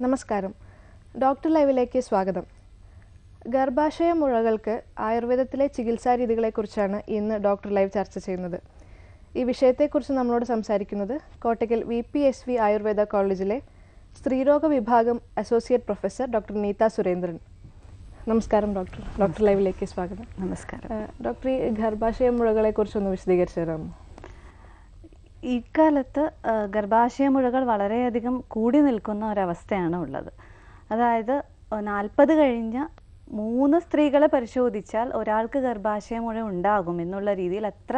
നമസ്കാരം. ഡോക്ടർ ലൈവിലേക്ക് സ്വാഗതം. ഗർഭാശയ മുഴകൾക്ക് ആയുർവേദത്തിലെ ചികിത്സാ രീതികളെക്കുറിച്ചാണ് ഇന്ന് ഡോക്ടർ ലൈവ് ചർച്ച ചെയ്യുന്നത്. ഈ വിഷയത്തെക്കുറിച്ച് നമ്മളോട് സംസാരിക്കുന്നത് കോട്ടയ്ക്കൽ VPSV ആയുർവേദ കോളേജിലെ സ്ത്രീരോഗ വിഭാഗം associate professor doctor Neetha Surendran. നമസ്കാരം ഡോക്ടർ. ഡോക്ടർ ലൈവിലേക്ക് സ്വാഗതം. നമസ്കാരം. ഡോക്ടർ, ഈ ഗർഭാശയ മുഴകളെക്കുറിച്ചൊന്ന് വിശദീകരിച്ചു തരാമോ? ഇക്കാലത്ത് ഗർഭാശയ മുഴകൾ വളരെയധികം കൂടി നിൽക്കുന്ന ഒരവസ്ഥയാണ് ഉള്ളത്. അതായത് 40 കഴിഞ്ഞ 3 സ്ത്രീകളെ പരിശോധിച്ചാൽ ഒരാൾക്ക് ഗർഭാശയ മുഴ ഉണ്ടാകും എന്നുള്ള രീതിയിൽ അത്ര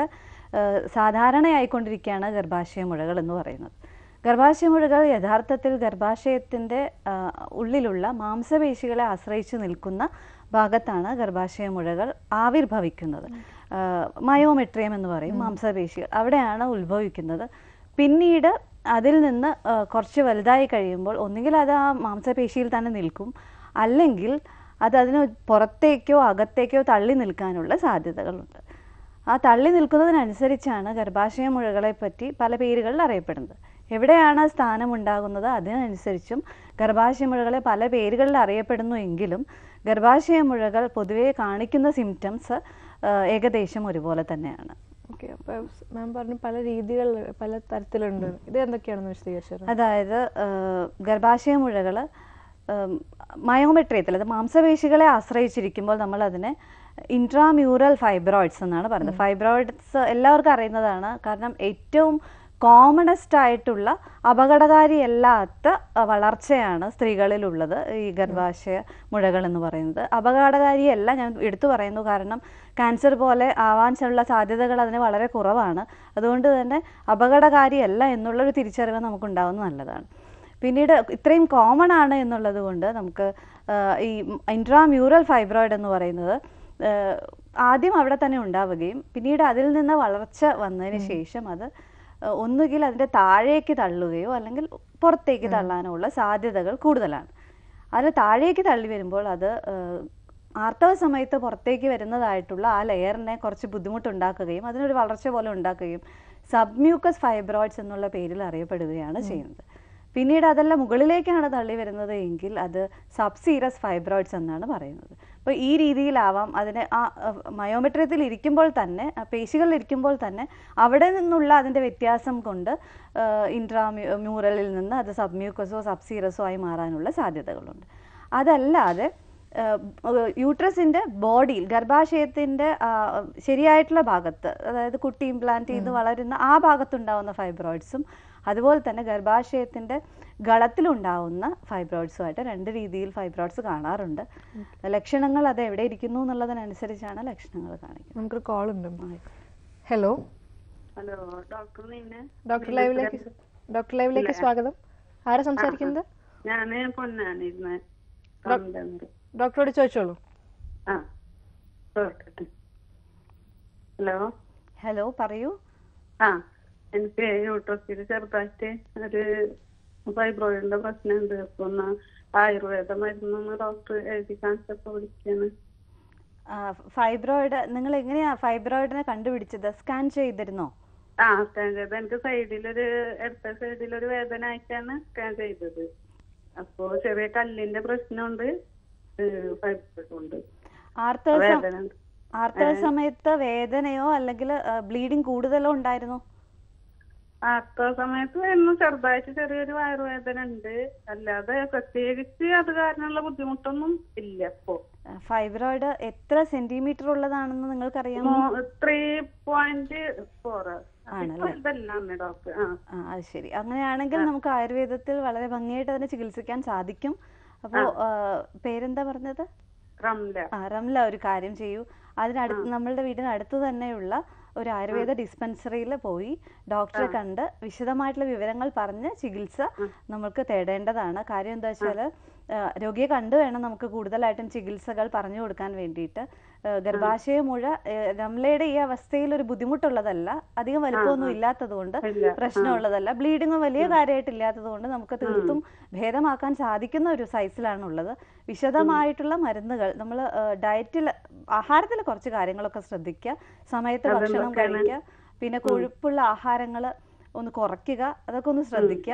സാധാരണയായിക്കൊണ്ടിരിക്കുകയാണ് ഗർഭാശയ മുഴകൾ എന്ന് പറയുന്നത്. ഗർഭാശയ മുഴകൾ യഥാർത്ഥത്തിൽ ഗർഭാശയത്തിൻ്റെ ഉള്ളിലുള്ള മാംസപേശികളെ ആശ്രയിച്ച് നിൽക്കുന്ന ഭാഗത്താണ് ഗർഭാശയ മുഴകൾ ആവിർഭവിക്കുന്നത്. മയോമെട്രിയം എന്ന് പറയും, മാംസപേശികൾ അവിടെയാണ് ഉത്ഭവിക്കുന്നത്. പിന്നീട് അതിൽ നിന്ന് കുറച്ച് വലുതായി കഴിയുമ്പോൾ ഒന്നുകിൽ അത് ആ മാംസപേശിയിൽ തന്നെ നിൽക്കും, അല്ലെങ്കിൽ അത് അതിന് പുറത്തേക്കോ അകത്തേക്കോ തള്ളി നിൽക്കാനുള്ള സാധ്യതകളുണ്ട്. ആ തള്ളി നിൽക്കുന്നതിനനുസരിച്ചാണ് ഗർഭാശയ മുഴകളെ പറ്റി പല പേരുകളിൽ അറിയപ്പെടുന്നത്. എവിടെയാണ് സ്ഥാനം ഉണ്ടാകുന്നത് അതിനനുസരിച്ചും ഗർഭാശയ മുഴകളെ പല പേരുകളിൽ അറിയപ്പെടുന്നു എങ്കിലും ഗർഭാശയ മുഴകൾ പൊതുവെ കാണിക്കുന്ന സിംറ്റംസ് ഏകദേശം ഒരുപോലെ തന്നെയാണ്. ഓക്കെ, അപ്പോൾ മാം പറഞ്ഞു പല രീതികൾ പല തരത്തിലുണ്ട്. ഇത് എന്തൊക്കെയാണെന്ന് വിശദീകരിച്ചത്? അതായത് ഗർഭാശയ മുഴകൾ മയോമെട്രിയത്തിൽ, അത് മാംസപേശികളെ ആശ്രയിച്ചിരിക്കുമ്പോൾ നമ്മൾ അതിനെ ഇൻട്രാമ്യൂറൽ ഫൈബ്രോയിഡ്സ് എന്നാണ് പറയുന്നത്. ഫൈബ്രോയിഡ്സ് എല്ലാവർക്കും അറിയുന്നതാണ്, കാരണം ഏറ്റവും കോമണസ്റ്റ് ആയിട്ടുള്ള അപകടകാരിയല്ലാത്ത വളർച്ചയാണ് സ്ത്രീകളിലുള്ളത് ഈ ഗർഭാശയ മുഴകൾ എന്ന് പറയുന്നത്. അപകടകാരിയല്ല ഞാൻ എടുത്തു പറയുന്നു, കാരണം ക്യാൻസർ പോലെ ആവാനുള്ള സാധ്യതകൾ അതിന് വളരെ കുറവാണ്. അതുകൊണ്ട് തന്നെ അപകടകാരിയല്ല എന്നുള്ളൊരു തിരിച്ചറിവ് നമുക്കുണ്ടാവുന്നത് നല്ലതാണ്. പിന്നീട് ഇത്രയും കോമൺ ആണ് എന്നുള്ളത് കൊണ്ട് നമുക്ക് ഈ ഇൻട്രാമ്യൂറൽ ഫൈബ്രോയിഡ് എന്ന് പറയുന്നത് ആദ്യം അവിടെ തന്നെ ഉണ്ടാവുകയും പിന്നീട് അതിൽ നിന്ന് വളർച്ച വന്നതിന് ശേഷം അത് ഒന്നുകിൽ അതിൻ്റെ താഴേക്ക് തള്ളുകയോ അല്ലെങ്കിൽ പുറത്തേക്ക് തള്ളാനോ ഉള്ള സാധ്യതകൾ കൂടുതലാണ്. അതിന് താഴേക്ക് തള്ളി വരുമ്പോൾ അത് ആർത്തവ സമയത്ത് പുറത്തേക്ക് വരുന്നതായിട്ടുള്ള ആ ലെയറിനെ കുറച്ച് ബുദ്ധിമുട്ടുണ്ടാക്കുകയും അതിനൊരു വളർച്ച പോലെ ഉണ്ടാക്കുകയും സബ്മ്യൂക്കസ് ഫൈബ്രോയിഡ്സ് എന്നുള്ള പേരിൽ അറിയപ്പെടുകയാണ് ചെയ്യുന്നത്. പിന്നീട് അതെല്ലാം മുകളിലേക്കാണ് തള്ളി വരുന്നത് എങ്കിൽ അത് സബ്സീറസ് ഫൈബ്രോയിഡ്സ് എന്നാണ് പറയുന്നത്. അപ്പോൾ ഈ രീതിയിലാവാം. അതിനെ ആ മയോമെട്രിയത്തിൽ ഇരിക്കുമ്പോൾ തന്നെ, പേശികളിലിരിക്കുമ്പോൾ തന്നെ അവിടെ നിന്നുള്ള അതിൻ്റെ വ്യത്യാസം കൊണ്ട് ഇൻട്രാമ്യൂറലിൽ നിന്ന് അത് സബ്മ്യൂക്കസോ സബ്സീറസോ ആയി മാറാനുള്ള സാധ്യതകളുണ്ട്. അതല്ലാതെ യൂട്രസിൻ്റെ ബോഡിയിൽ, ഗർഭാശയത്തിൻ്റെ ശരിയായിട്ടുള്ള ഭാഗത്ത്, അതായത് കുട്ടി ഇംപ്ലാന്റ് ചെയ്ത് വളരുന്ന ആ ഭാഗത്തുണ്ടാവുന്ന ഫൈബ്രോയിഡ്സും അതുപോലെ തന്നെ ഗർഭാശയത്തിൻ്റെ ഗളത്തിലുണ്ടാവുന്ന ഫൈബ്രോയിഡ്സുമായിട്ട് 2 രീതിയിൽ ഫൈബ്രോയിഡ്സ് കാണാറുണ്ട്. ലക്ഷണങ്ങൾ അത് എവിടെ ഇരിക്കുന്നു എന്നുള്ളതിനനുസരിച്ചാണ് ലക്ഷണങ്ങൾ കാണിക്കുന്നത്. നമുക്കൊരു കോൾ ഉണ്ട്. ഹലോ. ഹലോ, ഡോക്ടർ ലൈവിലേക്ക് സ്വാഗതം. ആരാ സംസാരിക്കുന്നത്? ഞാന് പൊന്നാനിരുന്ന്. ഡോക്ടറോട് ചോദിച്ചോളൂ. ഹലോ. ഹലോ, പറയൂ. എനിക്ക് യൂട്രസിൽ ചെറുതായിട്ട് ഒരു ഫൈബ്രോയിഡിന്റെ പ്രശ്നമുണ്ട്. അപ്പൊ ഒന്ന് ആയുർവേദ മരുന്നൊന്ന് ഡോക്ടർ എഴുതി കാണിച്ചപ്പോ വിളിക്കാണ്. ഫൈബ്രോയിഡ് നിങ്ങൾ എങ്ങനെയാ ഫൈബ്രോയിഡിനെ കണ്ടുപിടിച്ചത്? സ്കാൻ ചെയ്തിരുന്നോ? സ്കാൻ ചെയ്ത് എനിക്ക് ഇടത്തെ സൈഡിലൊരു വേദന ആയിട്ടാണ് സ്കാൻ ചെയ്തത്. അപ്പോ ചെറിയ കല്ലിന്റെ പ്രശ്നമുണ്ട്, ഫൈബ്രോയിഡ് ഉണ്ട്. ആർത്തവ സമയത്ത് വേദനയോ അല്ലെങ്കിൽ ബ്ലീഡിങ് കൂടുതലോ ഉണ്ടായിരുന്നോ? ആർത്തവ സമയത്ത് എന്നും ചെറുതായിട്ട് ചെറിയൊരു വയറുവേദന ഉണ്ട്, അല്ലാതെ പ്രത്യേകിച്ച് അത് കാരണമുള്ള ബുദ്ധിമുട്ടൊന്നും ഇല്ല. ഇപ്പോ ഫൈബ്രോയിഡ് എത്ര സെന്റിമീറ്റർ ഉള്ളതാണെന്ന് നിങ്ങൾക്കറിയാമോ? 3.4 ആണല്ലേ ഡോക്ടർ? അത് ശരി. അങ്ങനെയാണെങ്കിൽ നമുക്ക് ആയുർവേദത്തിൽ വളരെ ഭംഗിയായിട്ട് അതിനെ ചികിത്സിക്കാൻ സാധിക്കും. അപ്പോ പേരെന്താ പറഞ്ഞത്? റംല. ഒരു കാര്യം ചെയ്യൂ, അതിനടുത്ത് നമ്മളുടെ വീടിനടുത്ത് തന്നെയുള്ള ഒരു ആയുർവേദ ഡിസ്പെൻസറിയിൽ പോയി ഡോക്ടറെ കണ്ട് വിശദമായിട്ടുള്ള വിവരങ്ങൾ പറഞ്ഞ് ചികിത്സ നമുക്ക് തേടേണ്ടതാണ്. കാര്യം എന്താ വെച്ചാൽ രോഗിയെ കണ്ടു വേണം നമുക്ക് കൂടുതലായിട്ടും ചികിത്സകൾ പറഞ്ഞു കൊടുക്കാൻ വേണ്ടിയിട്ട്. ഗർഭാശയ മുഴ രംലയുടെ ഈ അവസ്ഥയിൽ ഒരു ബുദ്ധിമുട്ടുള്ളതല്ല, അധികം വലുപ്പമൊന്നും ഇല്ലാത്തത് കൊണ്ട് പ്രശ്നമുള്ളതല്ല, ബ്ലീഡിങ് വലിയ കാര്യമായിട്ട് ഇല്ലാത്തത് കൊണ്ട് നമുക്ക് തീർത്തും ഭേദമാക്കാൻ സാധിക്കുന്ന ഒരു സൈസിലാണുള്ളത്. വിശദമായിട്ടുള്ള മരുന്നുകൾ നമ്മൾ ഡയറ്റിൽ, ആഹാരത്തിൽ കുറച്ച് കാര്യങ്ങളൊക്കെ ശ്രദ്ധിക്കുക, സമയത്ത് ഭക്ഷണം കഴിക്കുക, പിന്നെ കൊഴുപ്പുള്ള ആഹാരങ്ങൾ ഒന്ന് കുറയ്ക്കുക, അതൊക്കെ ഒന്ന് ശ്രദ്ധിക്കുക.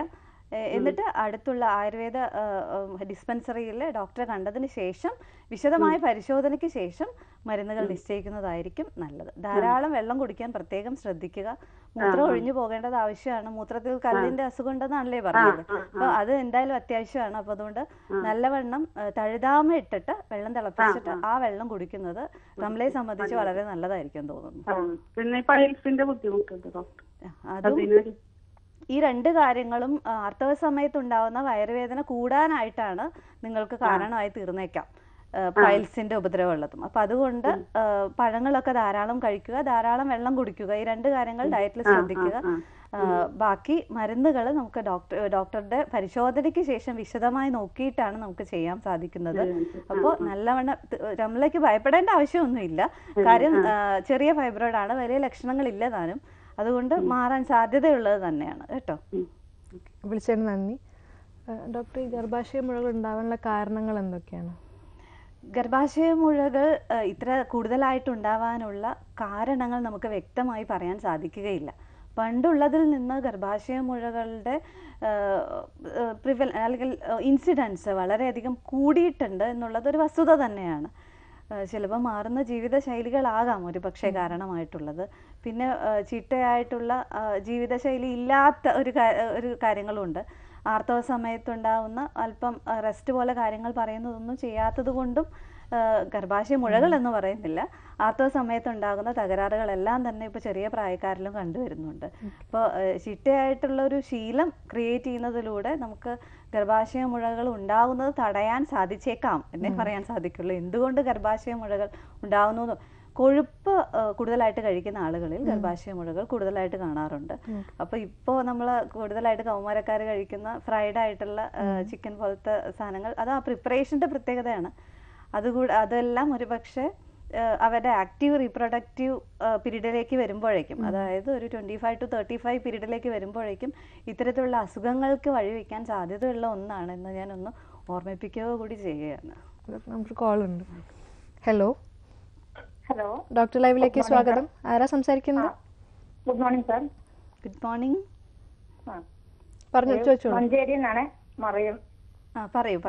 എന്നിട്ട് അടുത്തുള്ള ആയുർവേദ ഡിസ്പെൻസറിയിൽ ഡോക്ടറെ കണ്ടതിന് ശേഷം വിശദമായ പരിശോധനയ്ക്ക് ശേഷം മരുന്നുകൾ നിശ്ചയിക്കുന്നതായിരിക്കും നല്ലത്. ധാരാളം വെള്ളം കുടിക്കാൻ പ്രത്യേകം ശ്രദ്ധിക്കുക. മൂത്രം ഒഴിഞ്ഞു പോകേണ്ടത് ആവശ്യമാണ്. മൂത്രത്തിൽ കല്ലിന്റെ അസുഖം ഉണ്ടെന്നാണല്ലേ പറഞ്ഞത്. അപ്പൊ അത് എന്തായാലും അത്യാവശ്യമാണ്. അപ്പൊ അതുകൊണ്ട് നല്ലവണ്ണം തഴുതാമ ഇട്ടിട്ട് വെള്ളം തിളപ്പിച്ചിട്ട് ആ വെള്ളം കുടിക്കുന്നത് റംലയെ സംബന്ധിച്ച് വളരെ നല്ലതായിരിക്കും തോന്നുന്നു. പിന്നെ പൈൽസിന്റെ ബുദ്ധിമുട്ടുണ്ട് ഡോക്ടർ. അതും ഈ രണ്ട് കാര്യങ്ങളും ആർത്തവ സമയത്ത് ഉണ്ടാവുന്ന വയറുവേദന കൂടാനായിട്ടാണ് നിങ്ങൾക്ക് കാരണമായി തീർന്നേക്കാം, പൈൽസിന്റെ ഉപദ്രവമുള്ളതും. അപ്പൊ അതുകൊണ്ട് പഴങ്ങളൊക്കെ ധാരാളം കഴിക്കുക, ധാരാളം വെള്ളം കുടിക്കുക, ഈ രണ്ട് കാര്യങ്ങൾ ഡയറ്റിൽ ശ്രദ്ധിക്കുക. ബാക്കി മരുന്നുകൾ നമുക്ക് ഡോക്ടറുടെ പരിശോധനയ്ക്ക് ശേഷം വിശദമായി നോക്കിയിട്ടാണ് നമുക്ക് ചെയ്യാൻ സാധിക്കുന്നത്. അപ്പോൾ നല്ലവണ്ണം റംലയ്ക്ക് ഭയപ്പെടേണ്ട ആവശ്യമൊന്നുമില്ല. കാര്യം ചെറിയ ഫൈബ്രോയിഡ് ആണ്, വലിയ ലക്ഷണങ്ങളില്ല താനും. അതുകൊണ്ട് മാറാൻ സാധ്യതയുള്ളത് തന്നെയാണ് കേട്ടോ. വിളിച്ചതിന് നന്ദി. ഡോക്ടർ, ഈ ഗർഭാശയ മുഴകൾ ഉണ്ടാവാനുള്ള കാരണങ്ങൾ എന്തൊക്കെയാണ്? ഗർഭാശയ മുഴകൾ ഇത്ര കൂടുതലായിട്ടുണ്ടാവാനുള്ള കാരണങ്ങൾ നമുക്ക് വ്യക്തമായി പറയാൻ സാധിക്കുകയില്ല. പണ്ടുള്ളതിൽ നിന്ന് ഗർഭാശയ മുഴകളുടെ അല്ലെങ്കിൽ ഇൻസിഡൻസ് വളരെയധികം കൂടിയിട്ടുണ്ട് എന്നുള്ളത് ഒരു വസ്തുത തന്നെയാണ്. ചിലപ്പോൾ മാറുന്ന ജീവിതശൈലികളാകാം ഒരു പക്ഷേ കാരണമായിട്ടുള്ളത്. പിന്നെ ചിട്ടയായിട്ടുള്ള ജീവിതശൈലി ഇല്ലാത്ത ഒരു കാര്യങ്ങളുണ്ട്. ആർത്തവ സമയത്തുണ്ടാവുന്ന അല്പം റെസ്റ്റ് പോലെ കാര്യങ്ങൾ പറയുന്നതൊന്നും ചെയ്യാത്തത് കൊണ്ടും ഗർഭാശയ മുഴകൾ എന്ന് പറയുന്നില്ല, ആർത്തവ സമയത്തുണ്ടാകുന്ന തകരാറുകളെല്ലാം തന്നെ ഇപ്പോൾ ചെറിയ പ്രായക്കാരിലും കണ്ടുവരുന്നുണ്ട്. അപ്പോൾ ചിട്ടയായിട്ടുള്ള ഒരു ശീലം ക്രിയേറ്റ് ചെയ്യുന്നതിലൂടെ നമുക്ക് ഗർഭാശയ മുഴകൾ ഉണ്ടാകുന്നത് തടയാൻ സാധിച്ചേക്കാം എന്നേ പറയാൻ സാധിക്കുള്ളൂ. എന്തുകൊണ്ട് ഗർഭാശയ മുഴകൾ ഉണ്ടാകുന്നു? കൊഴുപ്പ് കൂടുതലായിട്ട് കഴിക്കുന്ന ആളുകളിൽ ഗർഭാശയ മുഴകൾ കൂടുതലായിട്ട് കാണാറുണ്ട്. അപ്പൊ ഇപ്പോൾ നമ്മൾ കൂടുതലായിട്ട് കൗമാരക്കാർ കഴിക്കുന്ന ഫ്രൈഡ് ആയിട്ടുള്ള ചിക്കൻ പോലത്തെ സാധനങ്ങൾ, അത് ആ പ്രിപ്പറേഷന്റെ പ്രത്യേകതയാണ്. അതെല്ലാം ഒരു പക്ഷേ അവരുടെ ആക്റ്റീവ് റീപ്രൊഡക്റ്റീവ് പീരീഡിലേക്ക് വരുമ്പോഴേക്കും, അതായത് ഒരു 25 to 35 പീരീഡിലേക്ക് വരുമ്പോഴേക്കും ഇത്തരത്തിലുള്ള അസുഖങ്ങൾക്ക് വഴിവെക്കാൻ സാധ്യതയുള്ള ഒന്നാണ് എന്ന് ഞാനൊന്ന് ഓർമ്മിപ്പിക്കുക കൂടി ചെയ്യുകയാണ്. നമുക്ക് കോൾ ഉണ്ട്. ഹലോ ഹലോ, ഡോക്ടർ ലൈവിലേക്ക് സ്വാഗതം. ആരാ സംസാരിക്കുന്നത്? Good morning sir. Good morning. പറഞ്ഞു ചോദിച്ചോളൂ. മഞ്ചേരി നിന്നാണ് മറിയം. പറയൂ.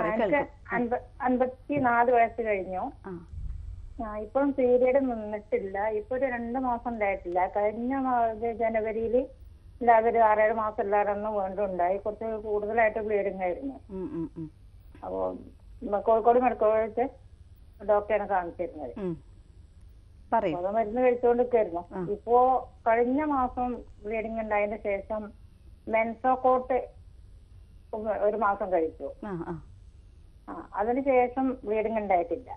54 വയസ്സ് കഴിഞ്ഞു. ഇപ്പോഴും പീരീഡ് നിന്നിട്ടില്ല. ഇപ്പൊ ഒരു 2 മാസം ഉണ്ടായിട്ടില്ല. കഴിഞ്ഞ ജനുവരിയിൽ ഇല്ലാതെ ഒരു 6-7 മാസം ഇല്ലാതെ വീണ്ടും ഉണ്ടായി. കുറച്ച് കൂടുതലായിട്ട് ബ്ലീഡിങ് ആയിരുന്നു. അപ്പോ കോഴിക്കോട് മെഡിക്കൽ കോളേജ് ഡോക്ടറെ കാണിച്ചിരുന്നത്. അത് മരുന്ന് കഴിച്ചുകൊണ്ടിരിക്കായിരുന്നു. ഇപ്പോ കഴിഞ്ഞ മാസം ബ്ലീഡിങ് ഉണ്ടായതിനു ശേഷം മെൻസോകോട്ട് 1 മാസം കഴിച്ചു. അതിനുശേഷം ബ്ലീഡിങ് ഉണ്ടായിട്ടില്ല.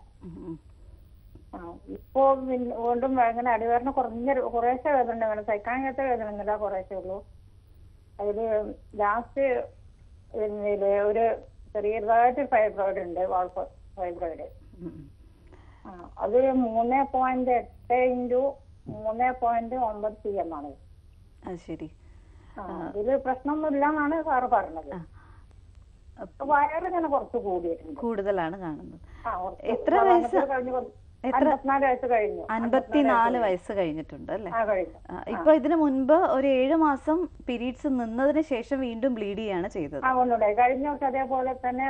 ഇപ്പോ വീണ്ടും അങ്ങനെ അടിവേദന കുറേശ്ശെ വേദന ഉണ്ട്. അങ്ങനെ സഹിക്കാൻ കഴിയാത്ത വേദന ഒന്നുമില്ല, കുറേശ്ശേ ഉള്ളൂ. അതില് ലാസ്റ്റ് ഒരു ചെറിയതായിട്ട് ഫൈബ്രോയിഡ് ഉണ്ട്, വാൾ ഫൈബ്രോയിഡ്. അത് 3.8 into 3.9 cm ആണ്. ശരി. ഇതില് പ്രശ്നമൊന്നുമില്ല എന്നാണ് സാറ് പറഞ്ഞത്. വയറിങ്ങനെ കുറച്ച് കൂടിയിട്ടുണ്ട്, കൂടുതലാണ് കാണുന്നത്. എത്ര വയസ്സ്? 54 വയസ്സ് കഴിഞ്ഞു. 54 വയസ്സ് കഴിഞ്ഞിട്ടുണ്ട് അല്ലേ? ഇപ്പൊ ഇതിനു മുൻപ് ഒരു 7 മാസം പീരീഡ്സ് നിന്നതിന് ശേഷം വീണ്ടും ബ്ലീഡ് ചെയ്യാണ് ചെയ്തത്. കഴിഞ്ഞ വർഷം അതേപോലെ തന്നെ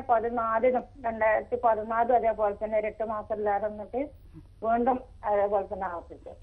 2014 അതേപോലെ തന്നെ 8 മാസം ഇല്ലാതെ വന്നിട്ട് വീണ്ടും അതേപോലെ തന്നെ ആവർത്തിച്ചു.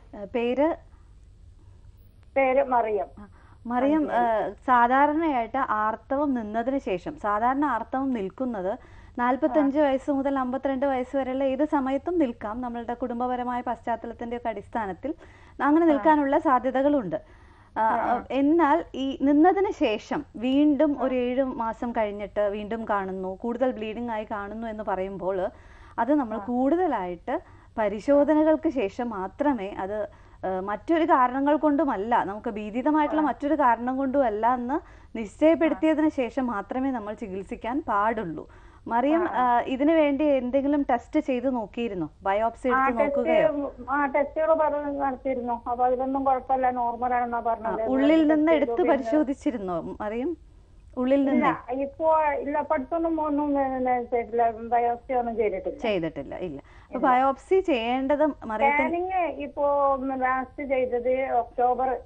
പേര് മറിയം. മറിയം, സാധാരണയായിട്ട് ആർത്തവം നിന്നതിന് ശേഷം, സാധാരണ ആർത്തവം നിൽക്കുന്നത് 45 വയസ്സ് മുതൽ 52 വയസ്സ് വരെയുള്ള ഏത് സമയത്തും നിൽക്കാം. നമ്മളുടെ കുടുംബപരമായ പശ്ചാത്തലത്തിന്റെ ഒക്കെ അടിസ്ഥാനത്തിൽ അങ്ങനെ നിൽക്കാനുള്ള സാധ്യതകളുണ്ട്. എന്നാൽ ഈ നിന്നതിന് ശേഷം വീണ്ടും ഒരു 7 മാസം കഴിഞ്ഞിട്ട് വീണ്ടും കാണുന്നു, കൂടുതൽ ബ്ലീഡിംഗ് ആയി കാണുന്നു എന്ന് പറയുമ്പോൾ അത് നമ്മൾ കൂടുതലായിട്ട് പരിശോധനകൾക്ക് ശേഷം മാത്രമേ, അത് മറ്റൊരു കാരണങ്ങൾ കൊണ്ടുമല്ല, നമുക്ക് ഭീതിതമായിട്ടുള്ള മറ്റൊരു കാരണം കൊണ്ടുമല്ല എന്ന് നിശ്ചയപ്പെടുത്തിയതിനു ശേഷം മാത്രമേ നമ്മൾ ചികിത്സിക്കാൻ പാടുള്ളൂ. മറിയം, ഇതിനു വേണ്ടി എന്തെങ്കിലും ടെസ്റ്റ് ചെയ്ത് നോക്കിയിരുന്നോ? ബയോപ്സി എടുത്ത് നോക്കുകയോ? നടത്തിയിരുന്നു. അപ്പൊ അതിലൊന്നും കുഴപ്പമില്ല, നോർമലാണെന്നാ പറഞ്ഞത്. ഉള്ളിൽ നിന്ന് എടുത്ത് പരിശോധിച്ചിരുന്നോ മറിയം? ഉള്ളിൽ നിന്ന് ഇപ്പോ ഇല്ല, പഠിത്തൊന്നും ഒന്നും ബയോപ്സി ഒന്നും ചെയ്തിട്ടില്ല. ഇല്ല. അപ്പൊ ബയോപ്സി ചെയ്യേണ്ടത് മറിയത്തിന് ഇപ്പോ ലാസ്റ്റ് ചെയ്തത് ഒക്ടോബർ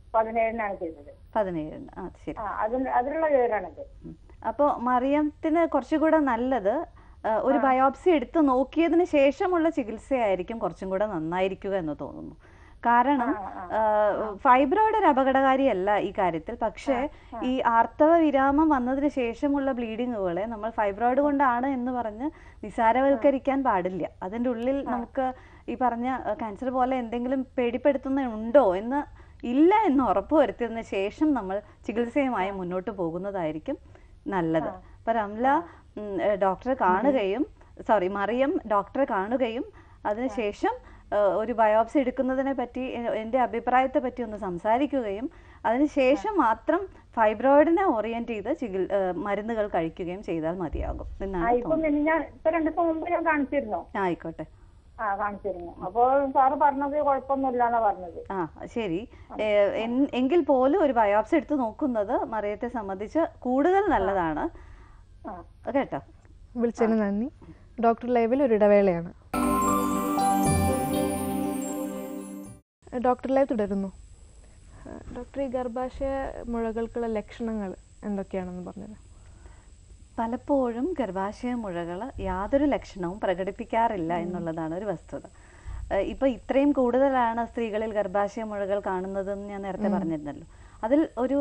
17-നാണ് ചെയ്തത്. 17-ന്. ആ ശരി. അതിനുള്ള വിവരമാണിത്. അപ്പോൾ മറിയത്തിന് കുറച്ചുകൂടെ നല്ലത് ഒരു ബയോപ്സി എടുത്ത് നോക്കിയതിന് ശേഷമുള്ള ചികിത്സയായിരിക്കും കുറച്ചും കൂടെ നന്നായിരിക്കുക എന്ന് തോന്നുന്നു. കാരണം ഫൈബ്രോയിഡ് ഒരു അപകടകാരിയല്ല ഈ കാര്യത്തിൽ. പക്ഷേ ഈ ആർത്തവ വിരാമം വന്നതിന് ശേഷമുള്ള ബ്ലീഡിങ്ങുകളെ നമ്മൾ ഫൈബ്രോയിഡ് കൊണ്ടാണ് എന്ന് പറഞ്ഞ് നിസാരവൽക്കരിക്കാൻ പാടില്ല. അതിൻ്റെ ഉള്ളിൽ നമുക്ക് ഈ പറഞ്ഞ ക്യാൻസർ പോലെ എന്തെങ്കിലും പേടിപ്പെടുത്തുന്നുണ്ടോ എന്ന് ഇല്ല എന്ന് ഉറപ്പുവരുത്തിയതിന് ശേഷം നമ്മൾ ചികിത്സയുമായി മുന്നോട്ട് പോകുന്നതായിരിക്കും നല്ലത്. അപ്പം റംല ഡോക്ടറെ കാണുകയും മറിയം ഡോക്ടറെ കാണുകയും അതിനുശേഷം ഒരു ബയോപ്സി എടുക്കുന്നതിനെ പറ്റി എൻ്റെ അഭിപ്രായത്തെ പറ്റി ഒന്ന് സംസാരിക്കുകയും അതിനുശേഷം മാത്രം ഫൈബ്രോയിഡിനെ ഓറിയന്റ് ചെയ്ത് മരുന്നുകൾ കഴിക്കുകയും ചെയ്താൽ മതിയാകും എന്നാണ് തോന്നുന്നത്. ആയിക്കോട്ടെ. കാണിച്ചിരുന്നു. അപ്പോൾ സാറ് പറഞ്ഞത് കുഴപ്പമൊന്നുമില്ലാന്നാ പറഞ്ഞത്. ശരി. എങ്കിൽ പോലും ഒരു ബയോപ്സി എടുത്ത് നോക്കുന്നത് മറിയത്തെ സംബന്ധിച്ച് കൂടുതൽ നല്ലതാണ് കേട്ടോ. വിളിച്ചതിന് നന്ദി. ഡോക്ടർ ലൈവിൽ ഒരു ഇടവേളയാണ്. ഡോക്ടർ ലൈവ് തുടരുന്നു. ഡോക്ടർ, ഈ ഗർഭാശയ മുഴകൾക്കുള്ള ലക്ഷണങ്ങൾ എന്തൊക്കെയാണെന്ന് പറഞ്ഞത്? പലപ്പോഴും ഗർഭാശയ മുഴകൾ യാതൊരു ലക്ഷണവും പ്രകടിപ്പിക്കാറില്ല എന്നുള്ളതാണ് ഒരു വസ്തുത. ഇപ്പൊ ഇത്രയും കൂടുതലാണ് സ്ത്രീകളിൽ ഗർഭാശയ മുഴകൾ കാണുന്നതെന്ന് ഞാൻ നേരത്തെ പറഞ്ഞിരുന്നല്ലോ. അതിൽ ഒരു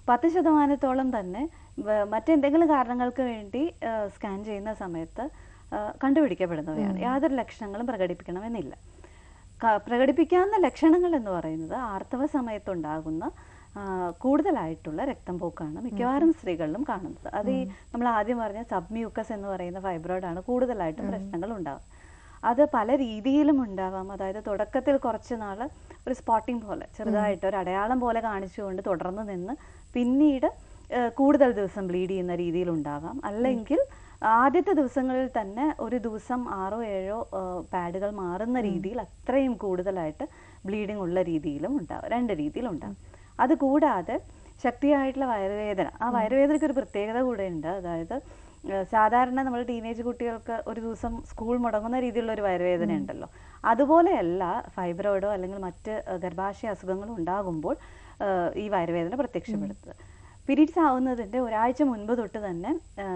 10% തന്നെ മറ്റെന്തെങ്കിലും കാരണങ്ങൾക്ക് വേണ്ടി സ്കാൻ ചെയ്യുന്ന സമയത്ത് കണ്ടുപിടിക്കപ്പെടുന്നവയാണ്. യാതൊരു ലക്ഷണങ്ങളും പ്രകടിപ്പിക്കണമെന്നില്ല. പ്രകടിപ്പിക്കാവുന്ന ലക്ഷണങ്ങൾ എന്ന് പറയുന്നത് ആർത്തവ സമയത്തുണ്ടാകുന്ന കൂടുതലായിട്ടുള്ള രക്തം പോക്കാണ് മിക്കവാറും സ്ത്രീകളിലും കാണുന്നത്. അത് ഈ നമ്മൾ ആദ്യം പറഞ്ഞ സബ്മ്യൂക്കസ് എന്ന് പറയുന്ന ഫൈബ്രോയിഡാണ് കൂടുതലായിട്ടും പ്രശ്നങ്ങൾ ഉണ്ടാകും. അത് പല രീതിയിലും ഉണ്ടാവാം. അതായത് തുടക്കത്തിൽ കുറച്ച് നാൾ ഒരു സ്പോട്ടിംഗ് പോലെ ചെറുതായിട്ട് ഒരു അടയാളം പോലെ കാണിച്ചുകൊണ്ട് തുടർന്ന് നിന്ന് പിന്നീട് കൂടുതൽ ദിവസം ബ്ലീഡ് ചെയ്യുന്ന രീതിയിലുണ്ടാവാം. അല്ലെങ്കിൽ ആദ്യത്തെ ദിവസങ്ങളിൽ തന്നെ ഒരു ദിവസം 6-7 പാഡുകൾ മാറുന്ന രീതിയിൽ അത്രയും കൂടുതലായിട്ട് ബ്ലീഡിങ് ഉള്ള രീതിയിലും ഉണ്ടാവും. 2 രീതിയിലുണ്ടാവും. അതുകൂടാതെ ശക്തിയായിട്ടുള്ള വയറുവേദന. ആ വയറുവേദനയ്ക്ക് ഒരു പ്രത്യേകത കൂടെ ഉണ്ട്. അതായത് സാധാരണ നമ്മൾ ടീനേജ് കുട്ടികൾക്ക് ഒരു ദിവസം സ്കൂൾ മുടങ്ങുന്ന രീതിയിലുള്ള ഒരു വയറുവേദന ഉണ്ടല്ലോ, അതുപോലെയല്ല ഫൈബ്രോയിഡോ അല്ലെങ്കിൽ മറ്റ് ഗർഭാശയ അസുഖങ്ങൾ ഉണ്ടാകുമ്പോൾ ഈ വയറുവേദന പ്രത്യക്ഷപ്പെടുത്തുന്നത്. പീരീഡ്സ് ആവുന്നതിൻ്റെ ഒരാഴ്ച മുൻപ് തൊട്ട് തന്നെ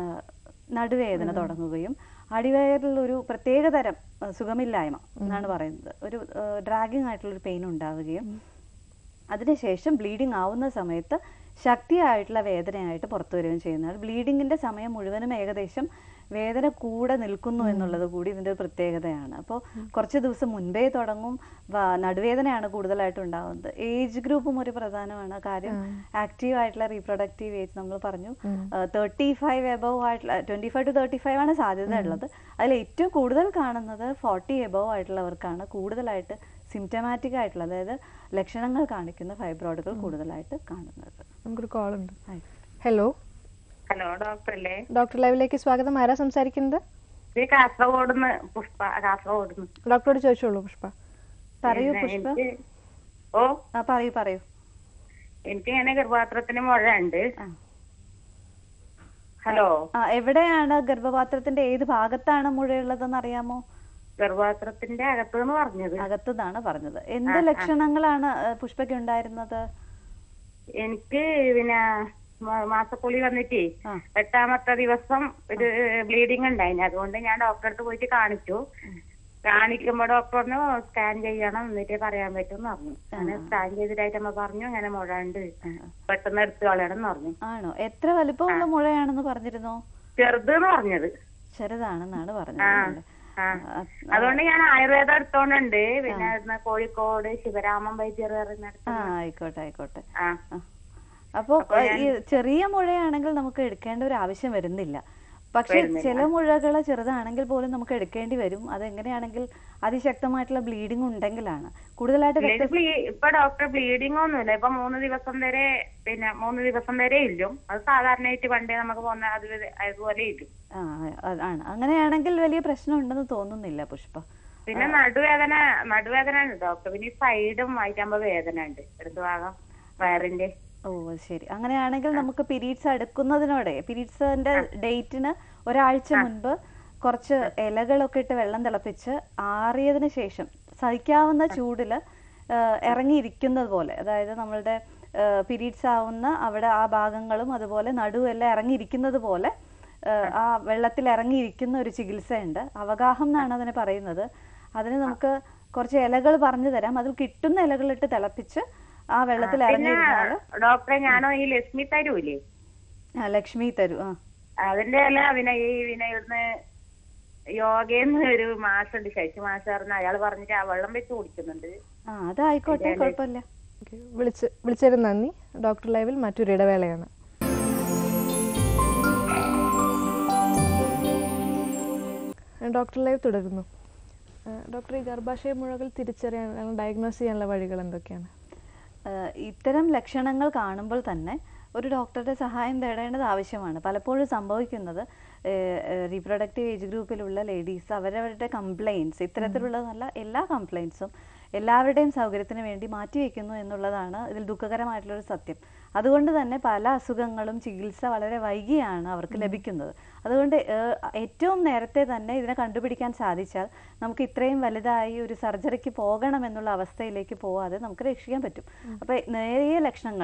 നടുവേദന തുടങ്ങുകയും അടിവയറിലൊരു പ്രത്യേകതരം സുഖമില്ലായ്മ എന്നാണ് പറയുന്നത്, ഒരു ഡ്രാഗിങ് ആയിട്ടുള്ളൊരു പെയിൻ ഉണ്ടാവുകയും അതിനുശേഷം ബ്ലീഡിങ് ആവുന്ന സമയത്ത് ശക്തിയായിട്ടുള്ള വേദനയായിട്ട് പുറത്തു വരികയും ചെയ്യുന്നത്. ബ്ലീഡിങ്ങിൻ്റെ സമയം മുഴുവനും ഏകദേശം വേദന കൂടെ നിൽക്കുന്നു എന്നുള്ളത് കൂടി ഇതിൻ്റെ ഒരു പ്രത്യേകതയാണ്. അപ്പോൾ കുറച്ച് ദിവസം മുൻപേ തുടങ്ങും. നടുവേദനയാണ് കൂടുതലായിട്ട് ഉണ്ടാകുന്നത്. ഏജ് ഗ്രൂപ്പും ഒരു പ്രധാനമാണ്. കാര്യം ആക്റ്റീവ് ആയിട്ടുള്ള റീപ്രൊഡക്റ്റീവ് ഏജ് നമ്മൾ പറഞ്ഞു 35 എബവ് ആയിട്ടുള്ള 25 to 35 ആണ് സാധ്യത ഉള്ളത്. അതിൽ ഏറ്റവും കൂടുതൽ കാണുന്നത് 40 എബവ് ആയിട്ടുള്ളവർക്കാണ് കൂടുതലായിട്ട് സിംറ്റമാറ്റിക് ആയിട്ടുള്ള, അതായത് ലക്ഷണങ്ങൾ കാണിക്കുന്ന ഫൈബ്രോയിഡുകൾ കൂടുതലായിട്ട് കാണുന്നത്. നമുക്കൊരു കോൾ ഉണ്ട്. ഹലോ ഹലോ, ഡോക്ടർ അല്ലേ? ഡോക്ടർ ലൈവിലേക്ക് സ്വാഗതം. ആരാ സംസാരിക്കുന്നത്? കാസർഗോഡ് പുഷ്പ. കാസർഗോഡ് ഡോക്ടറോട് ചോദിച്ചോളൂ പുഷ്പ. പറയൂ പുഷ്പ. പറയൂ. എനിക്ക് ഇങ്ങനെ ഗർഭപാത്രത്തിന് മുഴ ഉണ്ട്. ഹലോ, എവിടെയാണ് ഗർഭപാത്രത്തിന്റെ ഏത് ഭാഗത്താണ് മുഴയുള്ളതെന്ന് അറിയാമോ? ഗർഭപാത്രത്തിന്റെ അകത്തെന്ന് പറഞ്ഞത്. അകത്തുനിന്നാണ് പറഞ്ഞത്. എന്ത് ലക്ഷണങ്ങളാണ് പുഷ്പയ്ക്ക് ഉണ്ടായിരുന്നത്? എനിക്ക് പിന്നെ മാസക്കുളി വന്നിട്ടേ 8ാമത്തെ ദിവസം ഒരു ബ്ലീഡിങ് ഉണ്ടായിന്. അതുകൊണ്ട് ഞാൻ ഡോക്ടറെ അടുത്ത് പോയിട്ട് കാണിച്ചു. കാണിക്കുമ്പോ ഡോക്ടർ പറഞ്ഞു സ്കാൻ ചെയ്യണം, എന്നിട്ടേ പറയാൻ പറ്റും പറഞ്ഞു. അങ്ങനെ സ്കാൻ ചെയ്തിട്ടായിട്ട് പറഞ്ഞു ഇങ്ങനെ മുഴ ഉണ്ട്, പെട്ടെന്ന് എടുത്തു കളയണം എന്ന് പറഞ്ഞു. ആണോ? എത്ര വലിപ്പമുള്ള മുഴയാണെന്ന് പറഞ്ഞിരുന്നോ? ചെറുത് എന്ന് പറഞ്ഞത്. ചെറുതാണെന്നാണ് പറഞ്ഞത്. അതുകൊണ്ട് ഞാൻ ആയുർവേദം എടുത്തോണ്ടുണ്ട്. പിന്നെ കോഴിക്കോട് ശിവരാമൻ വൈദ്യർ. ആയിക്കോട്ടെ. അപ്പൊ ഈ ചെറിയ മുഴയാണെങ്കിൽ നമുക്ക് എടുക്കേണ്ട ഒരു ആവശ്യം വരുന്നില്ല. പക്ഷെ ചില മുഴകൾ ചെറുതാണെങ്കിൽ പോലും നമുക്ക് എടുക്കേണ്ടി വരും. അതെങ്ങനെയാണെങ്കിൽ അതിശക്തമായിട്ടുള്ള ബ്ലീഡിംഗ് ഉണ്ടെങ്കിലാണ് കൂടുതലായിട്ട്. ഇപ്പൊ ഡോക്ടർ ബ്ലീഡിംഗ് ഒന്നുമില്ല. ഇപ്പൊ 3 ദിവസം വരെ ഇല്ലും. അത് സാധാരണയായിട്ട് പണ്ടേ നമുക്ക് പോകുന്ന അതുപോലെ ഇല്ലും. ആണ്. അങ്ങനെയാണെങ്കിൽ വലിയ പ്രശ്നം ഉണ്ടെന്ന് തോന്നുന്നില്ല പുഷ്പ. പിന്നെ നടുവേദന ഉണ്ട് ഡോക്ടർ. പിന്നെ സൈഡും ആയിട്ടാകുമ്പോ വേദന ഉണ്ട്, ഇടത് ഭാഗം വയറിന്റെ. ഓ ശരി. അങ്ങനെയാണെങ്കിൽ നമുക്ക് പീരീഡ്സ് അടുക്കുന്നതിനോടെ പീരീഡ്സിന്റെ ഡേറ്റിന് ഒരാഴ്ച മുൻപ് കുറച്ച് ഇലകളൊക്കെ ഇട്ട് വെള്ളം തിളപ്പിച്ച് ആറിയതിനു ശേഷം സഹിക്കാവുന്ന ചൂടിൽ ഇറങ്ങിയിരിക്കുന്നത് പോലെ, അതായത് നമ്മളുടെ പീരീഡ്സ് ആവുന്ന അവിടെ ആ ഭാഗങ്ങളും അതുപോലെ നടുവെല്ലാം ഇറങ്ങിയിരിക്കുന്നത് പോലെ ആ വെള്ളത്തിൽ ഇറങ്ങിയിരിക്കുന്ന ഒരു ചികിത്സയുണ്ട്. അവഗാഹം എന്നാണ് അതിനെ പറയുന്നത്. അതിന് നമുക്ക് കുറച്ച് ഇലകൾ പറഞ്ഞു തരാം. അതിൽ കിട്ടുന്ന ഇലകളിട്ട് തിളപ്പിച്ച് ആ വെള്ളത്തിൽ ഇറങ്ങിയിരുന്നാല്. ഡോക്ടറെ, ഞാനോ ഈ ലക്ഷ്മി തരൂല്ലേ, ലക്ഷ്മി തരു, അതിന്റെ അല്ല ഇവിടുന്ന് യോഗന്ന് ഒരു മാഷുണ്ട്, ശശി മാഷ് പറഞ്ഞ, അയാൾ പറഞ്ഞിട്ട് ആ വെള്ളം വെച്ച് കുടിക്കുന്നുണ്ട്. അതായിക്കോട്ടെ, കുഴപ്പമില്ല. വിളിച്ചതിന് നന്ദി. ഡോക്ടർ ലൈവിൽ മറ്റൊരു ഇടവേളയാണ്. ഡോക്ടർ ലൈവ് തുടരുന്നു. ഡോക്ടർ, ഈ ഗർഭാശയ മുഴകൾ തിരിച്ചറിയാൻ, ഡയഗ്നോസ് ചെയ്യാനുള്ള വഴികൾ എന്തൊക്കെയാണ്? ഇത്തരം ലക്ഷണങ്ങൾ കാണുമ്പോൾ തന്നെ ഒരു ഡോക്ടറുടെ സഹായം തേടേണ്ടത് ആവശ്യമാണ്. പലപ്പോഴും സംഭവിക്കുന്നത് റീപ്രൊഡക്റ്റീവ് ഏജ് ഗ്രൂപ്പിലുള്ള ലേഡീസ് അവരവരുടെ കംപ്ലയിൻറ്റ്സ്, ഇത്തരത്തിലുള്ളതല്ല എല്ലാ കംപ്ലയിൻറ്റ്സും എല്ലാവരുടെയും സൗകര്യത്തിന് വേണ്ടി മാറ്റിവെക്കുന്നു എന്നുള്ളതാണ് ഇതിൽ ദുഃഖകരമായിട്ടുള്ളൊരു സത്യം. അതുകൊണ്ട് തന്നെ പല അസുഖങ്ങളും ചികിത്സ വളരെ വൈകിയാണ് അവർക്ക് ലഭിക്കുന്നത്. അതുകൊണ്ട് ഏറ്റവും നേരത്തെ തന്നെ ഇതിനെ കണ്ടുപിടിക്കാൻ സാധിച്ചാൽ നമുക്ക് ഇത്രയും വലുതായി ഒരു സർജറിക്ക് പോകണം എന്നുള്ള അവസ്ഥയിലേക്ക് പോവാതെ നമുക്ക് രക്ഷിക്കാൻ പറ്റും. അപ്പോൾ നേരിയ ലക്ഷണങ്ങൾ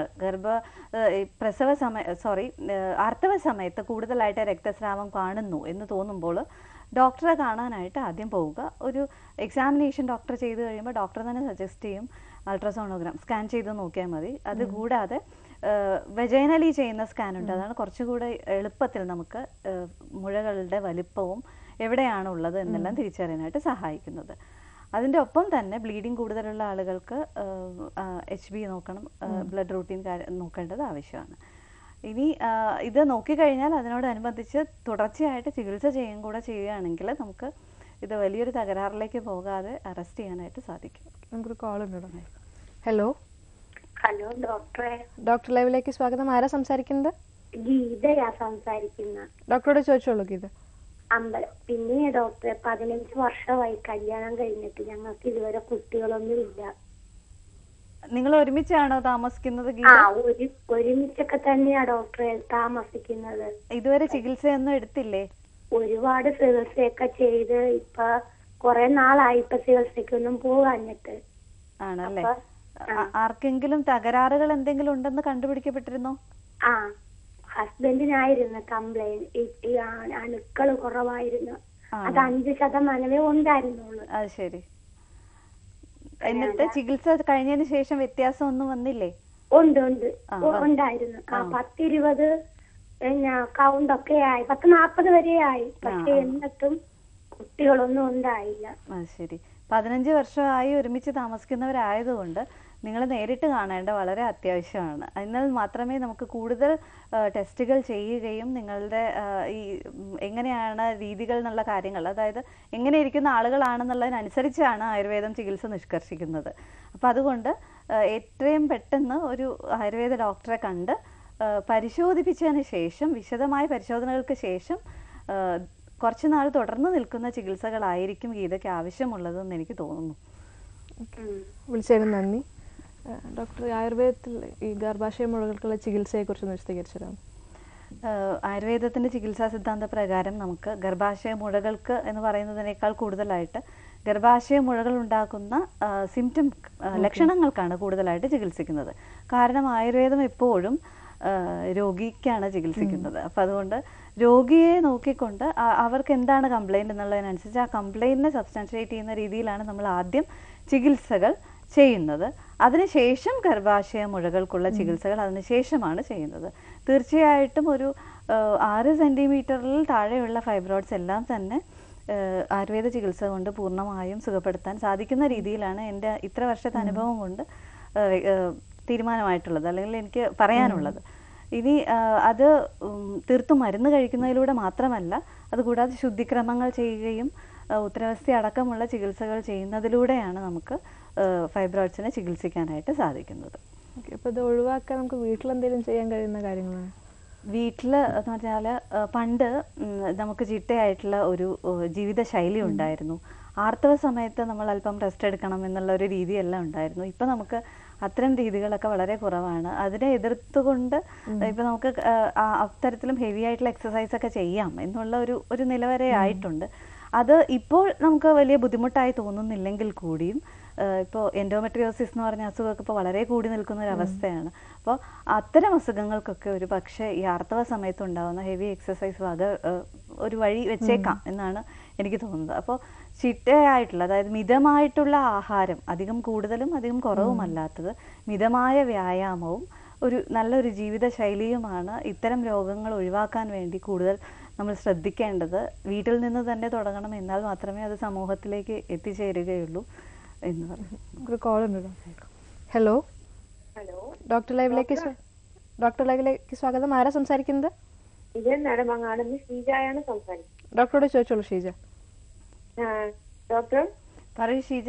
ആർത്തവ സമയത്ത് കൂടുതലായിട്ട് രക്തസ്രാവം കാണുന്നു എന്ന് തോന്നുമ്പോൾ ഡോക്ടറെ കാണാനായിട്ട് ആദ്യം പോവുക. ഒരു എക്സാമിനേഷൻ ഡോക്ടർ ചെയ്ത് കഴിയുമ്പോൾ ഡോക്ടർ തന്നെ സജസ്റ്റ് ചെയ്യും അൾട്രാസോണോഗ്രാം സ്കാൻ ചെയ്ത് നോക്കിയാൽ മതി. അതുകൂടാതെ വെജൈനലി ചെയ്യുന്ന സ്കാൻ ഉണ്ട്. അതാണ് കുറച്ചുകൂടെ എളുപ്പത്തിൽ നമുക്ക് മുഴകളുടെ വലിപ്പവും എവിടെയാണ് ഉള്ളത് എന്നെല്ലാം തിരിച്ചറിയാനായിട്ട് സഹായിക്കുന്നത്. അതിൻ്റെ ഒപ്പം തന്നെ ബ്ലീഡിങ് കൂടുതലുള്ള ആളുകൾക്ക് HB നോക്കണം, ബ്ലഡ് റൂട്ടീൻ നോക്കേണ്ടത് ആവശ്യമാണ്. ഇനി ഇത് നോക്കിക്കഴിഞ്ഞാൽ അതിനോടനുബന്ധിച്ച് തുടർച്ചയായിട്ട് ചികിത്സ ചെയ്യുകയാണെങ്കിൽ നമുക്ക് ഇത് വലിയൊരു തകരാറിലേക്ക് പോകാതെ അറസ്റ്റ് ചെയ്യാനായിട്ട് സാധിക്കും. നമുക്കൊരു കോൾ ഉണ്ട്. ഹലോ ഹലോ ഡോക്ടറെ. ഡോക്ടർ ലൈവിലേക്ക് സ്വാഗതം. ആരാ സംസാരിക്കുന്നത്? ഗീതയാ സംസാരിക്കുന്നത്. ഡോക്ടറോട് ചോദിച്ചോളൂ ഗീത. പിന്നെ ഡോക്ടറെ, 15 വർഷമായി കല്യാണം കഴിഞ്ഞിട്ട് ഞങ്ങൾക്ക് ഇതുവരെ കുട്ടികളൊന്നും ഇല്ല. നിങ്ങൾ ഒരുമിച്ചാണോ താമസിക്കുന്നത്? ഒരുമിച്ചൊക്കെ തന്നെയാ ഡോക്ടറെ താമസിക്കുന്നത്. ഇതുവരെ ചികിത്സയൊന്നും എടുത്തില്ലേ? ഒരുപാട് ചികിത്സയൊക്കെ ചെയ്ത് ഇപ്പൊ കൊറേ നാളായി ഇപ്പൊ ചികിത്സക്കൊന്നും പോകാഞ്ഞിട്ട്. ആണല്ലേ? ആർക്കെങ്കിലും തകരാറുകൾ എന്തെങ്കിലും ഉണ്ടെന്ന് കണ്ടുപിടിക്കപ്പെട്ടിരുന്നോ? ഹസ്ബൻഡിനായിരുന്നു കംപ്ലൈന്റ്, അണുക്കൾ കുറവായിരുന്നു. അത് 5% ഉണ്ടായിരുന്നുള്ളൂ. അത് ശരി. എന്നിട്ട് ചികിത്സ കഴിഞ്ഞതിന് ശേഷം വ്യത്യാസം ഒന്നും വന്നില്ലേ? ഉണ്ട് ഉണ്ടായിരുന്നു. 10-20 കൗണ്ടൊക്കെ ആയി, 10-40 വരെ ആയി. പക്ഷെ എന്നിട്ടും കുട്ടികളൊന്നും ഉണ്ടായില്ല. അത് ശരി. 15 വർഷമായി ഒരുമിച്ച് താമസിക്കുന്നവരായതുകൊണ്ട് നിങ്ങൾ നേരിട്ട് കാണേണ്ട വളരെ അത്യാവശ്യമാണ്. എന്നാൽ മാത്രമേ നമുക്ക് കൂടുതൽ ടെസ്റ്റുകൾ ചെയ്യുകയും നിങ്ങളുടെ ഈ എങ്ങനെയാണ് രീതികൾ എന്നുള്ള കാര്യങ്ങൾ, അതായത് എങ്ങനെ ഇരിക്കുന്ന ആളുകളാണെന്നുള്ളതിനനുസരിച്ചാണ് ആയുർവേദം ചികിത്സ നിഷ്കർഷിക്കുന്നത്. അപ്പോൾ അതുകൊണ്ട് എത്രയും പെട്ടെന്ന് ഒരു ആയുർവേദ ഡോക്ടറെ കണ്ട് പരിശോധിപ്പിച്ചതിന് ശേഷം, വിശദമായ പരിശോധനകൾക്ക് ശേഷം കുറച്ച് നാൾ തുടർന്ന് നിൽക്കുന്ന ചികിത്സകളായിരിക്കും ഗീതയ്ക്ക് ആവശ്യമുള്ളതെന്ന് എനിക്ക് തോന്നുന്നു. വിളിച്ചതിന് നന്ദി. ഡോക്ടർ, ആയുർവേദത്തിൽ ഈ ഗർഭാശയ മുഴകൾക്കുള്ള ചികിത്സയെക്കുറിച്ച് വിശദീകരിച്ചു തരാം. ആയുർവേദത്തിൻ്റെ ചികിത്സാ സിദ്ധാന്ത പ്രകാരം നമുക്ക് ഗർഭാശയ മുഴകൾക്ക് എന്ന് പറയുന്നതിനേക്കാൾ കൂടുതലായിട്ട് ഗർഭാശയ മുഴകൾ ഉണ്ടാക്കുന്ന സിംറ്റം ലക്ഷണങ്ങൾക്കാണ് കൂടുതലായിട്ട് ചികിത്സിക്കുന്നത്. കാരണം ആയുർവേദം എപ്പോഴും രോഗിക്കാണ് ചികിത്സിക്കുന്നത്. അപ്പം അതുകൊണ്ട് രോഗിയെ നോക്കിക്കൊണ്ട് അവർക്ക് എന്താണ് കംപ്ലൈൻറ്റ് എന്നുള്ളതിനനുസരിച്ച് ആ കംപ്ലൈൻറ്റിനെ സബ്സ്റ്റാൻഷിയേറ്റ് ചെയ്യുന്ന രീതിയിലാണ് നമ്മൾ ആദ്യം ചികിത്സകൾ ചെയ്യുന്നത്. അതിനുശേഷം ഗർഭാശയ മുഴകൾക്കുള്ള ചികിത്സകൾ അതിനുശേഷമാണ് ചെയ്യുന്നത്. തീർച്ചയായിട്ടും ഒരു 6 സെൻറ്റിമീറ്ററിൽ താഴെയുള്ള ഫൈബ്രോയിഡ്സ് എല്ലാം തന്നെ ആയുർവേദ ചികിത്സ കൊണ്ട് പൂർണ്ണമായും സുഖപ്പെടുത്താൻ സാധിക്കുന്ന രീതിയിലാണ് എൻ്റെ ഇത്ര വർഷത്തെ അനുഭവം കൊണ്ട് തീരുമാനമായിട്ടുള്ളത്, അല്ലെങ്കിൽ എനിക്ക് പറയാനുള്ളത്. ഇനി അത് തീർത്തും മരുന്ന് കഴിക്കുന്നതിലൂടെ മാത്രമല്ല, അതുകൂടാതെ ശുദ്ധിക്രമങ്ങൾ ചെയ്യുകയും ഉത്തരവസ്ഥ അടക്കമുള്ള ചികിത്സകൾ ചെയ്യുന്നതിലൂടെയാണ് നമുക്ക് ഫൈബ്രോയിഡ്സിനെ ചികിത്സിക്കാനായിട്ട് സാധിക്കുന്നത്. അപ്പോൾ ഇത് ഒഴിവാക്കാൻ നമുക്ക് വീട്ടിലെന്തെങ്കിലും ചെയ്യാൻ കഴിയുന്ന കാര്യങ്ങളാണ്? വീട്ടിൽ എന്ന് പറഞ്ഞാൽ പണ്ട് നമുക്ക് ചിട്ടയായിട്ടുള്ള ഒരു ജീവിതശൈലി ഉണ്ടായിരുന്നു. ആർത്തവ സമയത്ത് നമ്മൾ അല്പം റെസ്റ്റ് എടുക്കണം എന്നുള്ള ഒരു രീതിയെല്ലാം ഉണ്ടായിരുന്നു. ഇപ്പം നമുക്ക് അത്തരം രീതികളൊക്കെ വളരെ കുറവാണ്. അതിനെ എതിർത്തുകൊണ്ട് ഇപ്പം നമുക്ക് അത്തരത്തിലും ഹെവി ആയിട്ടുള്ള എക്സസൈസ് ഒക്കെ ചെയ്യാം എന്നുള്ള ഒരു നില വരെ ആയിട്ടുണ്ട്. അത് ഇപ്പോൾ നമുക്ക് വലിയ ബുദ്ധിമുട്ടായി തോന്നുന്നില്ലെങ്കിൽ കൂടിയും ഇപ്പോൾ എൻഡോമെട്രിയോസിസ് എന്ന് പറഞ്ഞ അസുഖമൊക്കെ ഇപ്പോൾ വളരെ കൂടി നിൽക്കുന്ന ഒരു അവസ്ഥയാണ്. അപ്പോൾ അത്തരം അസുഖങ്ങൾക്കൊക്കെ ഒരു പക്ഷേ ഈ ആർത്തവ സമയത്ത് ഉണ്ടാകുന്ന ഹെവി എക്സസൈസ് ഒരു വഴി വെച്ചേക്കാം എന്നാണ് എനിക്ക് തോന്നുന്നത്. അപ്പോൾ ചിട്ടയായിട്ടുള്ള, അതായത് മിതമായിട്ടുള്ള ആഹാരം, അധികം കൂടുതലും അധികം കുറവുമല്ലാത്തത്, മിതമായ വ്യായാമവും നല്ലൊരു ജീവിതശൈലിയുമാണ് ഇത്തരം രോഗങ്ങൾ ഒഴിവാക്കാൻ വേണ്ടി കൂടുതൽ നമ്മൾ ശ്രദ്ധിക്കേണ്ടത്. വീട്ടിൽ നിന്ന് തന്നെ തുടങ്ങണം, എന്നാൽ മാത്രമേ അത് സമൂഹത്തിലേക്ക് എത്തിച്ചേരുകയുള്ളൂ എന്ന് പറഞ്ഞു. ഒരു കോൾ ഉണ്ട്. ഹലോ, ഡോക്ടർ ലൈവിലേക്ക് സ്വാഗതം. ആരാ സംസാരിക്കുന്നത്? ഇത് നടമങ്ങാടുന്ന് ഷീജയാണ് സംസാരിക്കുന്നത്. ഡോക്ടറോട് ചോദിച്ചോളൂ ഷീജ. ഡോക്ടർ പറയൂ ഷീജ.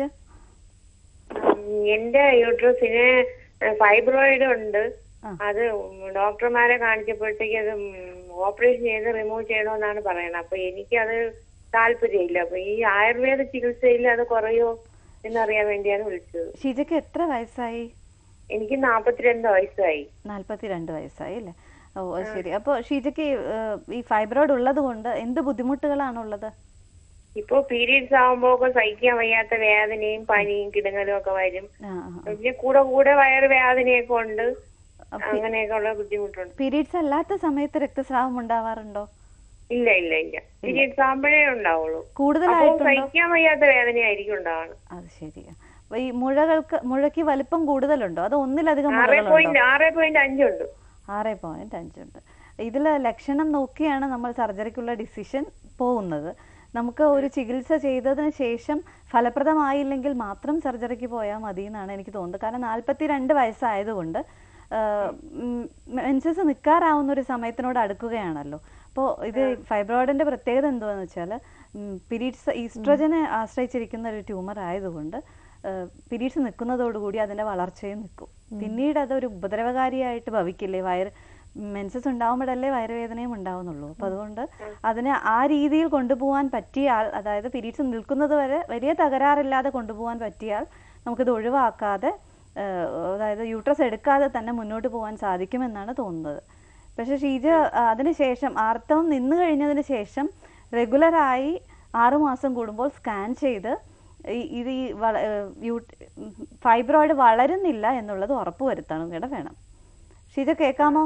എന്റെ യൂട്രസിന് ഫൈബ്രോയിഡ് ഉണ്ട്. അത് ഡോക്ടർമാരെ കാണിച്ചപ്പോഴത്തേക്ക് അത് ഓപ്പറേഷൻ ചെയ്ത് റിമൂവ് ചെയ്യണമെന്നാണ് പറയുന്നത്. അപ്പൊ എനിക്കത് താല്പര്യമില്ല. അപ്പൊ ഈ ആയുർവേദ ചികിത്സയിൽ അത് കുറയോ എന്നറിയാൻ വേണ്ടിയാണ് വിളിച്ചത്. ഷീജയ്ക്ക് എത്ര വയസ്സായി? എനിക്ക് 42 വയസ്സായി. 42 വയസ്സായി അല്ലേ? ഓ ശരി. അപ്പോൾ ഷീജയ്ക്ക് ഈ ഫൈബ്രോയിഡ് ഉള്ളത് കൊണ്ട് എന്ത് ബുദ്ധിമുട്ടുകളാണുള്ളത്? ഇപ്പൊ പീരീഡ്സ് ആവുമ്പോ ഒക്കെ സഹിക്കാൻ വയ്യാത്ത വേദനയും പനിയും കിടങ്ങലും ഒക്കെ വരും. പിന്നെ കൂടെ വയറ് വേദനയൊക്കെ ഉണ്ട്. അങ്ങനെയൊക്കെ ഉള്ള ബുദ്ധിമുട്ടുണ്ട്. പീരീഡ്സ് അല്ലാത്ത സമയത്ത് രക്തസ്രാവം ഉണ്ടാവാറുണ്ടോ? ഇല്ല. പീരീഡ്സ് ആകുമ്പോഴേ ഉണ്ടാവുള്ളൂ. കൂടുതലായിട്ട് സഹിക്കാൻ വയ്യാത്ത വേദനയായിരിക്കും ഉണ്ടാവുന്നത്. അത് ശരിയാ. ഈ മുഴയ്ക്ക് വലിപ്പം കൂടുതലുണ്ടോ? അത് ഒന്നിലധികം 6.5 ഉണ്ട്. 6.5 ഉണ്ട്. ഇതില് ലക്ഷണം നോക്കിയാണ് നമ്മൾ സർജറിക്കുള്ള ഡിസിഷൻ പോകുന്നത്. നമുക്ക് ഒരു ചികിത്സ ചെയ്തതിന് ശേഷം ഫലപ്രദമായില്ലെങ്കിൽ മാത്രം സർജറിക്ക് പോയാൽ മതി എന്നാണ് എനിക്ക് തോന്നുന്നത്. കാരണം 42 വയസ്സായതുകൊണ്ട് മെൻസസ് നിൽക്കാറാവുന്ന ഒരു സമയത്തിനോട് അടുക്കുകയാണല്ലോ. അപ്പോൾ ഇത് ഫൈബ്രോയിഡിന്റെ പ്രത്യേകത എന്താണെന്ന് വെച്ചാൽ പീരീഡ്സ് ഈസ്ട്രജനെ ആശ്രയിച്ചിരിക്കുന്ന ഒരു ട്യൂമർ ആയതുകൊണ്ട് പീരീഡ്സ് നിൽക്കുന്നതോടുകൂടി അതിന്റെ വളർച്ചയും നിൽക്കും. പിന്നീട് അതൊരു ഉപദ്രവകാരിയായിട്ട് ഭവിക്കില്ലേ? മെൻസസ് ഉണ്ടാവുമ്പോഴല്ലേ വയറുവേദനയും ഉണ്ടാവുന്നുള്ളൂ. അപ്പൊ അതുകൊണ്ട് അതിനെ ആ രീതിയിൽ കൊണ്ടുപോകാൻ പറ്റിയാൽ, അതായത് പീരീഡ്സ് നിൽക്കുന്നത് വരെ വലിയ തകരാറില്ലാതെ കൊണ്ടുപോകാൻ പറ്റിയാൽ നമുക്കിത് ഒഴിവാക്കാതെ, അതായത് യൂട്രസ് എടുക്കാതെ തന്നെ മുന്നോട്ട് പോകാൻ സാധിക്കുമെന്നാണ് തോന്നുന്നത്. പക്ഷെ ഷീജ അതിനുശേഷം ആർത്തവം നിന്ന് കഴിഞ്ഞതിന് ശേഷം റെഗുലറായി 6 മാസം കൂടുമ്പോൾ സ്കാൻ ചെയ്ത് ഇത് ഫൈബ്രോയിഡ് വളരുന്നില്ല എന്നുള്ളത് ഉറപ്പുവരുത്തണം കൂടെ വേണം. ഷീജ കേൾക്കാമോ?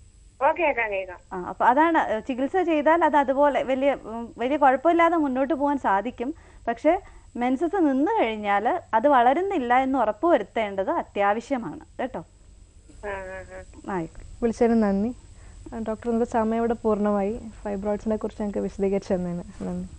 അപ്പൊ അതാണ്, ചികിത്സ ചെയ്താൽ അത് അതുപോലെ വലിയ കുഴപ്പമില്ലാതെ മുന്നോട്ട് പോകാൻ സാധിക്കും. പക്ഷെ മെൻസസ് നിന്ന് കഴിഞ്ഞാൽ അത് വളരുന്നില്ല എന്ന് ഉറപ്പുവരുത്തേണ്ടത് അത്യാവശ്യമാണ് കേട്ടോ. വിളിച്ചതിന് നന്ദി ഡോക്ടർ. ഇന്നത്തെ സമയം ഇവിടെ പൂർണ്ണമായി. ഫൈബ്രോയിഡ്സിനെ കുറിച്ച് ഞങ്ങൾക്ക് വിശദീകരിച്ചു തന്നതിന് നന്ദി.